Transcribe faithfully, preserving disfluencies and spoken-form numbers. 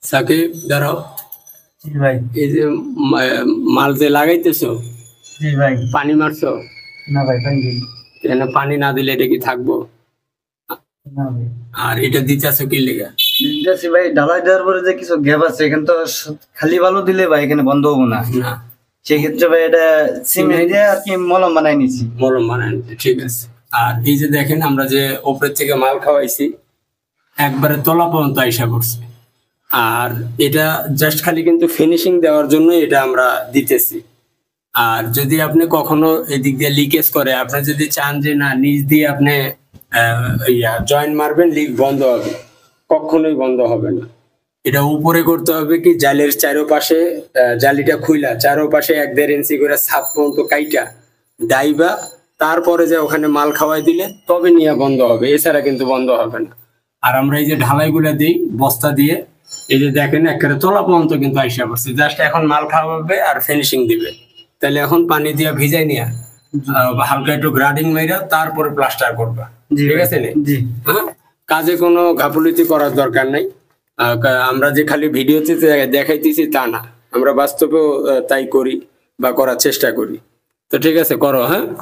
সাকিব দাঁড়াও। জি ভাই। এই যে মাল যে লাগাইতেছো, জি ভাই। পানি মারছো? না ভাই পানি দিই। কেন পানি না দিলে এটা কি থাকবো? না ভাই। আর এটা দিতেছো কি লেগা? দিতেছি ভাই ঢালাই দেওয়ার পরে যে কিছু গ্যাপ আছে এখানে তো খালি বালু দিলে ভাই এখানে বন্ধ হবো না। না সেক্ষেত্রে ভাই এটা সিমেন্ট দিয়ে আর কি মলম বানাই নিছি। মলম বানাই নিছি, ঠিক আছে। আর এই যে দেখেন আমরা যে উপরের থেকে মাল খাওয়াইছি একবারে তলা পর্যন্ত আইসা করছে। আর এটা জাস্ট খালি কিন্তু ফিনিশিং দেওয়ার জন্য এটা আমরা দিতেছি। আর যদি আপনি কখনো এদিক দিয়ে লিকেজ করে, আপনি যদি চান যে না নিচ দিয়ে আপনি ইয়া জয়েন্ট মারবেন, লিক বন্ধ হবে, কখনোই বন্ধ হবে না। এটা উপরে করতে হবে কি জালের চারোপাশে জালিটা খুইলা চারোপাশে এক দেড় ইঞ্চি করে ছাদ পর্যন্ত কাইটা ডাইবা, তারপরে যে ওখানে মাল খাওয়াই দিলে তবে নিয়ে বন্ধ হবে, এছাড়া কিন্তু বন্ধ হবে না। আর আমরা এই যে ঢালাইগুলা দিই বস্তা দিয়ে, এই যে দেখেন একেবারে তলা পর্যন্ত কিন্তু আইসা পড়ছে, জাস্ট এখন মাল খাওয়াবে আর ফিনিশিং দিবে। তাহলে এখন পানি দিয়ে ভিজাই নিয়া হালকা একটু গ্রাডিং মাইরা তারপরে প্লাস্টার করবা, ঠিক আছে? জি হ্যাঁ, কাজে কোনো গাফুলিতি করার দরকার নাই। আমরা যে খালি ভিডিওতে দেখাইতেছি তা না, আমরা বাস্তবেও তাই করি বা করার চেষ্টা করি। তো ঠিক আছে, করো। হ্যাঁ।